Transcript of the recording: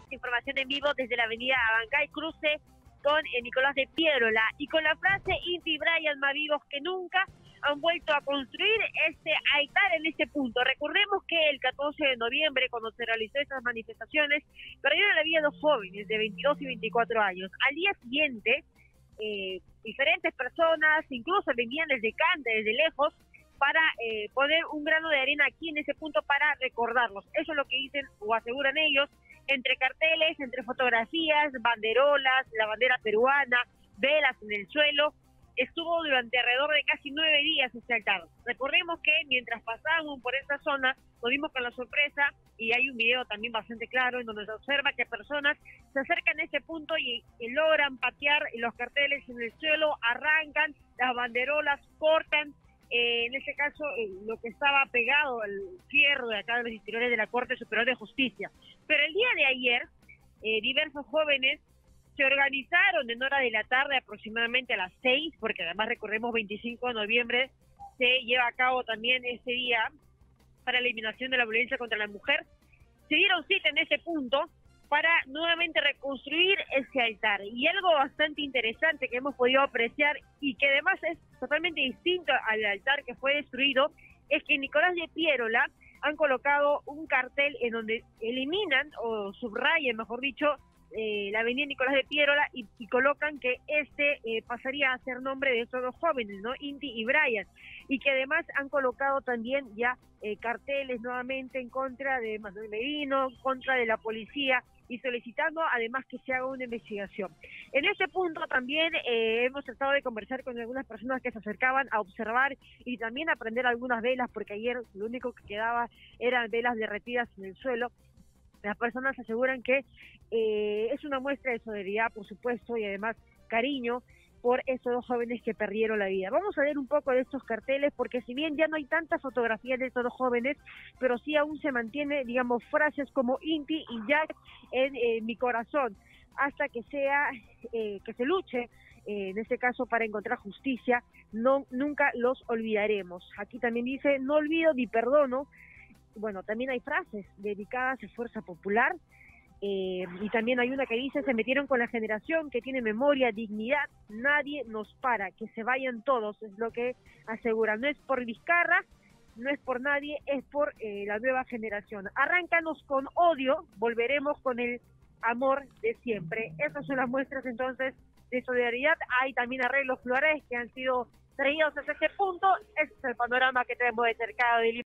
Información en vivo desde la avenida Abancay, cruce con Nicolás de Piérola, y con la frase Inti y Brian más vivos que nunca han vuelto a construir este altar en este punto. Recordemos que el 14 de noviembre, cuando se realizó estas manifestaciones, perdieron la vida 2 jóvenes de 22 y 24 años. Al día siguiente, diferentes personas, incluso venían desde Cante, desde lejos, para poner un grano de arena aquí en ese punto para recordarlos. Eso es lo que dicen o aseguran ellos, entre carteles, entre fotografías, banderolas, la bandera peruana, velas en el suelo. Estuvo durante alrededor de casi 9 días este altar. Recordemos que mientras pasábamos por esta zona, nos vimos con la sorpresa, y hay un video también bastante claro en donde se observa que personas se acercan a ese punto y logran patear los carteles en el suelo, arrancan las banderolas, cortan, en este caso, lo que estaba pegado al fierro de acá de los interiores de la Corte Superior de Justicia. Pero el día de ayer, diversos jóvenes se organizaron en hora de la tarde, aproximadamente a las 6, porque además recordemos 25 de noviembre se lleva a cabo también ese día para la eliminación de la violencia contra la mujer. Se dieron cita en ese punto para nuevamente reconstruir ese altar. Y algo bastante interesante que hemos podido apreciar y que además es totalmente distinto al altar que fue destruido, es que en Nicolás de Piérola han colocado un cartel en donde eliminan o subrayan, mejor dicho, la avenida Nicolás de Piérola y colocan que pasaría a ser nombre de estos 2 jóvenes, ¿no? Inti y Brian, y que además han colocado también ya carteles nuevamente en contra de Manuel Merino, contra de la policía, y solicitando además que se haga una investigación. En este punto también hemos tratado de conversar con algunas personas que se acercaban a observar y también a prender algunas velas, porque ayer lo único que quedaba eran velas derretidas en el suelo. Las personas aseguran que es una muestra de solidaridad, por supuesto, y además cariño por esos 2 jóvenes que perdieron la vida. Vamos a ver un poco de estos carteles, porque si bien ya no hay tantas fotografías de estos 2 jóvenes, pero sí aún se mantiene, digamos, frases como Inti y Jack en mi corazón, hasta que que se luche, en este caso para encontrar justicia. Nunca los olvidaremos. Aquí también dice, no olvido ni perdono. Bueno, también hay frases dedicadas a Fuerza Popular, y también hay una que dice, se metieron con la generación que tiene memoria, dignidad, nadie nos para, que se vayan todos, es lo que aseguran. No es por Vizcarra, no es por nadie, es por la nueva generación. Arráncanos con odio, volveremos con el amor de siempre. Esas son las muestras entonces de solidaridad. Hay también arreglos florales que han sido traídos hasta este punto. Ese es el panorama que tenemos de cercado de